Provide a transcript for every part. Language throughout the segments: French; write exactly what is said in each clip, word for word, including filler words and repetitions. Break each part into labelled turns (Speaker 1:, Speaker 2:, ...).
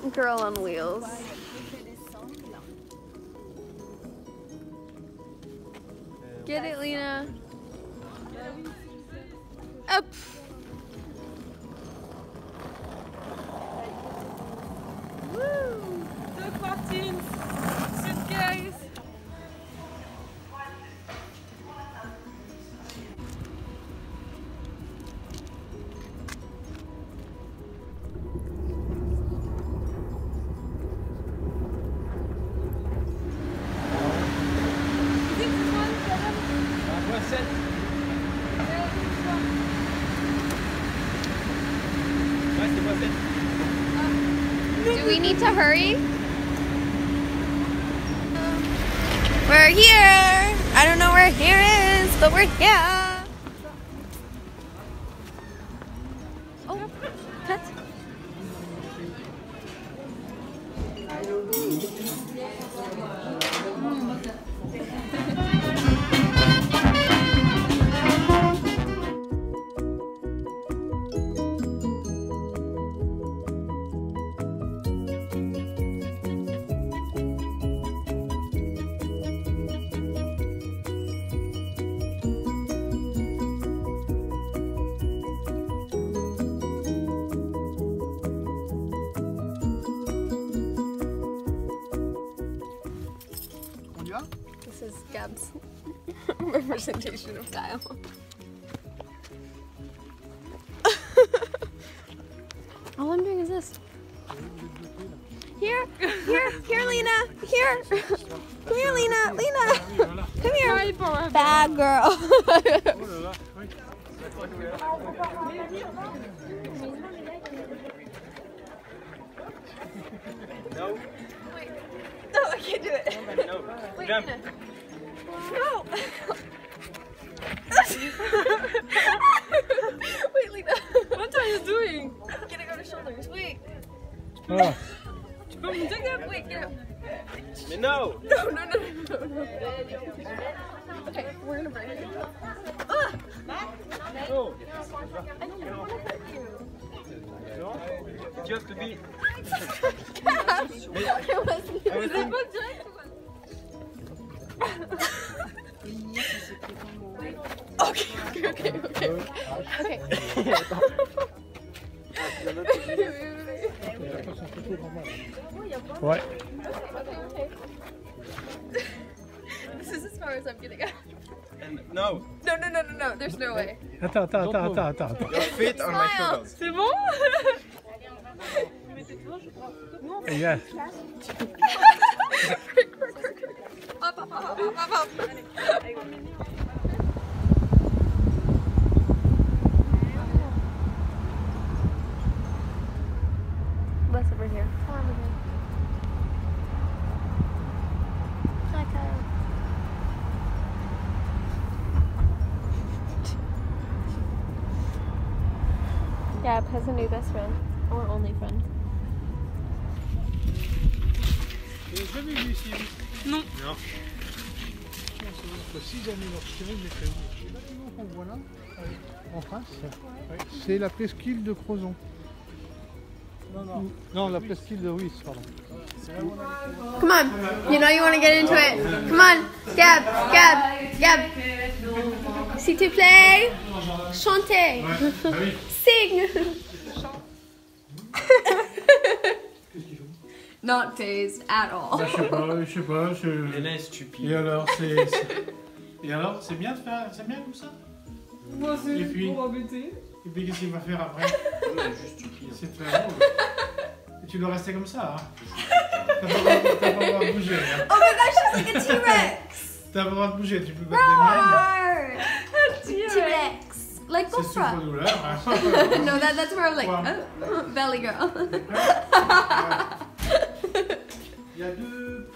Speaker 1: Girl on wheels. Get it, Lena. Up.
Speaker 2: Woo! Doc Martens. Suitcase.
Speaker 1: Do we need to hurry? We're here! I don't know where here is, but we're here! Oh, cut. This is Gab's representation of Kyle. All I'm doing is this. Here, here, here, Lena, here. Come here, Lena, Lena. Come here. Bad girl.
Speaker 3: No.
Speaker 1: Wait. No, I can't do it.
Speaker 3: No.
Speaker 1: Wait,
Speaker 3: Jump.
Speaker 1: Lena. No. Wait, Lena.
Speaker 2: What are you doing?
Speaker 1: I'm gonna go to shoulders. Wait.
Speaker 4: Ah.
Speaker 2: Tu peux monter, Gab?
Speaker 1: Wait, get up.
Speaker 3: Mais no.
Speaker 1: No, no, no, no, no. Okay, we're gonna break it. Ah!
Speaker 3: No.
Speaker 1: I don't want to hurt you.
Speaker 3: No. Just to be.
Speaker 1: Gab! It wasn't.
Speaker 3: I was thinking.
Speaker 1: Okay, okay, okay, okay. Okay.
Speaker 4: Ouais.
Speaker 1: Okay, okay. This is as far as I'm gonna go.
Speaker 3: And no.
Speaker 1: No, no, no, no, no. There's no way.
Speaker 4: Attends, attends, attends, attends, attends, attends.
Speaker 3: Your feet on my
Speaker 1: Smile.
Speaker 3: shoulders.
Speaker 2: C'est bon?
Speaker 4: Et yeah.
Speaker 1: Quick, quick, quick, quick. Up, up, up, up, up, up. What's over here? Come on, again. Hi, Kyle. Gab has a new best friend, or only friend.
Speaker 4: Jamais vu ici.
Speaker 2: Non.
Speaker 3: Non.
Speaker 4: Si jamais leur tirer, mais c'est où? Le bâtiment qu'on voit là, en face, ouais, c'est la presqu'île de Crozon. Non, non. Non, la presqu'île de Ruisse, pardon.
Speaker 1: Come on, you know you want to get into it. Come on, Gab, Gab, Gab. S'il te plaît, chantez. Sing. Not phased at all.
Speaker 4: Je sais pas, je sais pas. Je...
Speaker 3: Léna est stupide.
Speaker 4: Et alors, c'est. Et alors, c'est bien de faire. C'est bien comme ça?
Speaker 2: Moi, c'est
Speaker 4: Et
Speaker 2: juste
Speaker 4: puis-
Speaker 2: pour embêter.
Speaker 4: Et puis, qu'est-ce qu'il va faire après?
Speaker 3: Elle est juste stupide.
Speaker 4: C'est très drôle. Et tu dois rester comme ça, hein? T'as pas le droit- t'as pas le droit de bouger, hein?
Speaker 1: Oh my gosh, she's like a T-Rex.
Speaker 4: T'as pas le droit de bouger, tu peux battre des mains.
Speaker 1: T-Rex. Like
Speaker 4: C'est
Speaker 1: Bofra.
Speaker 4: super douleur, hein?
Speaker 1: No, that, that's where I'm like,
Speaker 4: Wow.
Speaker 1: oh, belly girl.
Speaker 4: Il y a deux.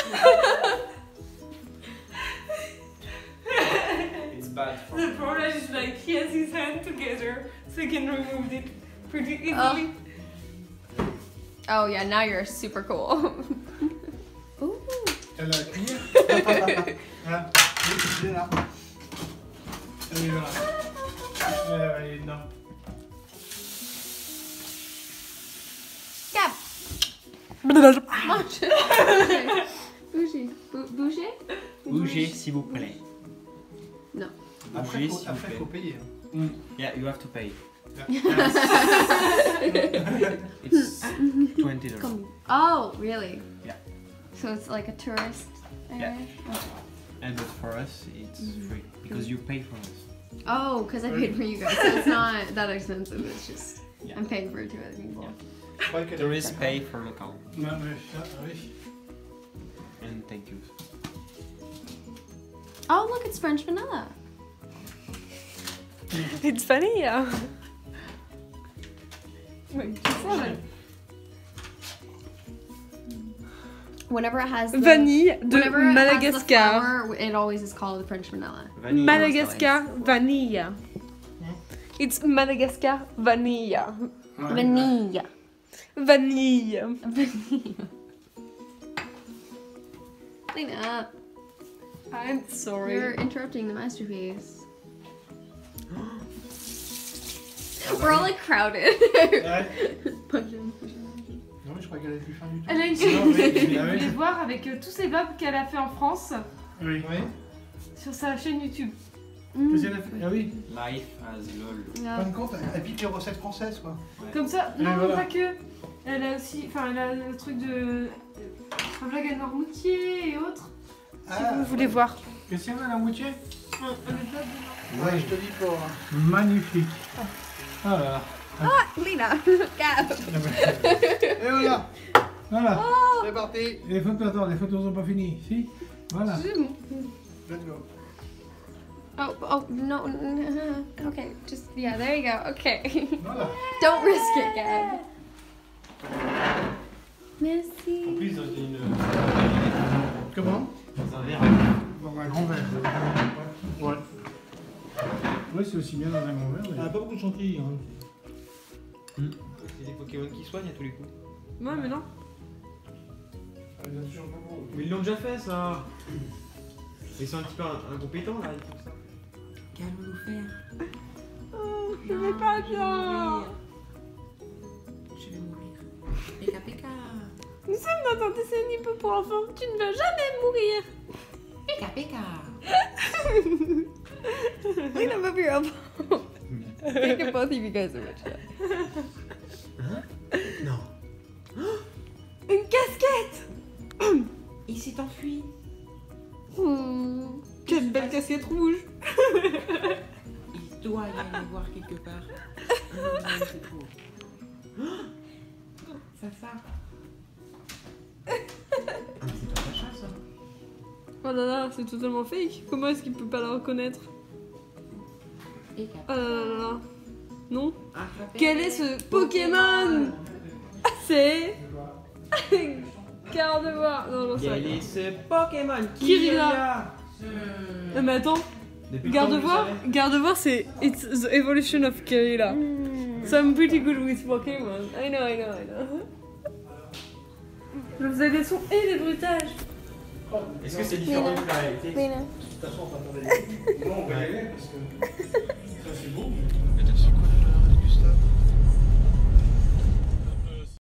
Speaker 3: It's bad for
Speaker 2: The problem is like he has his hand together, so he can remove it pretty easily.
Speaker 1: Oh. Oh yeah, now you're super cool. Ooh.
Speaker 4: Elle a la cuillère. Hein? Oui, c'est là. Oui, voilà. Euh, elle est dedans.
Speaker 1: Gab. Mange. Bouger. Bou- Bouger.
Speaker 3: Bougez s'il vous plaît.
Speaker 1: Non.
Speaker 4: Après,
Speaker 3: Bougez
Speaker 4: faut,
Speaker 3: s'il vous
Speaker 4: après,
Speaker 3: plaît.
Speaker 4: faut payer.
Speaker 3: Yeah, you have to pay. It's twenty dollars.
Speaker 1: Come. Oh, really?
Speaker 3: Yeah.
Speaker 1: So it's like a tourist area?
Speaker 3: And but for us, it's free because you pay for us.
Speaker 1: Oh, because I paid for you guys. So it's not that expensive. It's just
Speaker 3: Yeah.
Speaker 1: I'm paying for two other people.
Speaker 4: Ouais, qu'elle-
Speaker 3: Tourists pay for local.
Speaker 4: Ouais, ouais, ça, oui.
Speaker 3: And thank you.
Speaker 1: Oh, look, it's French vanilla.
Speaker 2: It's funny, yeah. Wait,
Speaker 1: Whenever it has the,
Speaker 2: Vanille de
Speaker 1: whenever it has the
Speaker 2: Madagascar.
Speaker 1: flower, it always is called French vanilla.
Speaker 3: Vanilla.
Speaker 2: Madagascar vanilla. It's Madagascar vanilla.
Speaker 1: Vanilla.
Speaker 2: Vanille.
Speaker 1: Vanilla. Clean up.
Speaker 2: I'm sorry.
Speaker 1: You're interrupting the masterpiece. We're all like crowded. Punch him.
Speaker 4: Non, mais je crois qu'elle est plus fin du tout.
Speaker 2: Elle a une
Speaker 4: Non, oui,
Speaker 2: chaîne
Speaker 4: oui,
Speaker 2: vous
Speaker 4: oui.
Speaker 2: voulez voir avec euh, tous ces vlogs qu'elle a fait en France
Speaker 4: Oui. Oui.
Speaker 2: sur sa chaîne YouTube.
Speaker 4: Qu'est-ce qu'elle a fait? Ah oui.
Speaker 3: Life as lol.
Speaker 4: En fin
Speaker 1: Yeah.
Speaker 4: de compte, elle- elle pique les recettes françaises, quoi.
Speaker 2: Comme ça,
Speaker 4: Et
Speaker 2: non,
Speaker 4: voilà.
Speaker 2: pas que. Elle a aussi, enfin, elle a le truc de un vlog à Noirmoutier et autres. Si
Speaker 4: Ah,
Speaker 2: vous voulez voir.
Speaker 4: Qu'est-ce qu'il y a la moitié?
Speaker 2: Un, un vlog de
Speaker 4: Ouais, je te dis pas. Magnifique. Ah là là.
Speaker 1: Lena. Gab.
Speaker 4: Et voilà. Voilà.
Speaker 1: Oh.
Speaker 4: C'est parti.
Speaker 5: Et les photos, attends, les photos sont pas finies. Si. Voilà.
Speaker 4: Let's go.
Speaker 1: Oh, oh, no, no. Okay, just, yeah, there you go. Okay.
Speaker 4: Voilà.
Speaker 1: Don't risk it, Gab. Merci.
Speaker 5: Puis dans une.
Speaker 4: Comment?
Speaker 5: Dans un verre.
Speaker 4: Dans un grand verre. Ouais.
Speaker 5: Oui, c'est aussi bien dans un grand verre.
Speaker 4: Elle a pas beaucoup de chantilly. Hein.
Speaker 3: C'est des Pokémon qui soignent à tous les coups.
Speaker 2: Ouais, mais non.
Speaker 4: Elle a toujours beaucoup.
Speaker 3: Mais ils l'ont déjà fait ça. Ils sont un petit peu incompétents là, ils font ça.
Speaker 6: Qu'allons-nous faire?
Speaker 2: Oh, je vais pas bien.
Speaker 6: Je vais mourir. Pika pika.
Speaker 2: Nous sommes dans un dessin animé pour enfants. Tu ne vas jamais mourir.
Speaker 6: Pika pika.
Speaker 1: Lena, move your elbow. I think both of you guys are rich.
Speaker 3: Non.
Speaker 2: Une casquette.
Speaker 6: Il s'est enfui.
Speaker 1: Hmm.
Speaker 2: Quelle belle casquette rouge.
Speaker 6: Il doit y aller voir quelque part. Hum, c'est trop. Ça, ça.
Speaker 3: Ah, mais c'est ton machin ça.
Speaker 2: Oh là là, c'est totalement fake. Comment est-ce qu'il peut pas la reconnaître?
Speaker 6: Pika
Speaker 2: Oh là là là là. Non.
Speaker 6: Attrapez.
Speaker 2: Quel est ce Pokémon? C'est... Gardevoir. Non, non,
Speaker 3: Quel
Speaker 2: c'est
Speaker 3: est ce Pokémon?
Speaker 2: Kirilla. Non mais attends.
Speaker 3: Depuis le temps que vous
Speaker 2: Gardevoir,
Speaker 3: savez.
Speaker 2: Gardevoir c'est It's the evolution of Kirilla. So I'm pretty good with Pokémon. I know, I know, I know. Je faisais les sons et les bruitages.
Speaker 3: Est-ce que c'est différent de la réalité?
Speaker 1: Lena.
Speaker 4: De toute façon, on va attendre les. Non, on va y aller parce que ça c'est beau.
Speaker 3: Peut-être c'est quoi le reste du stade?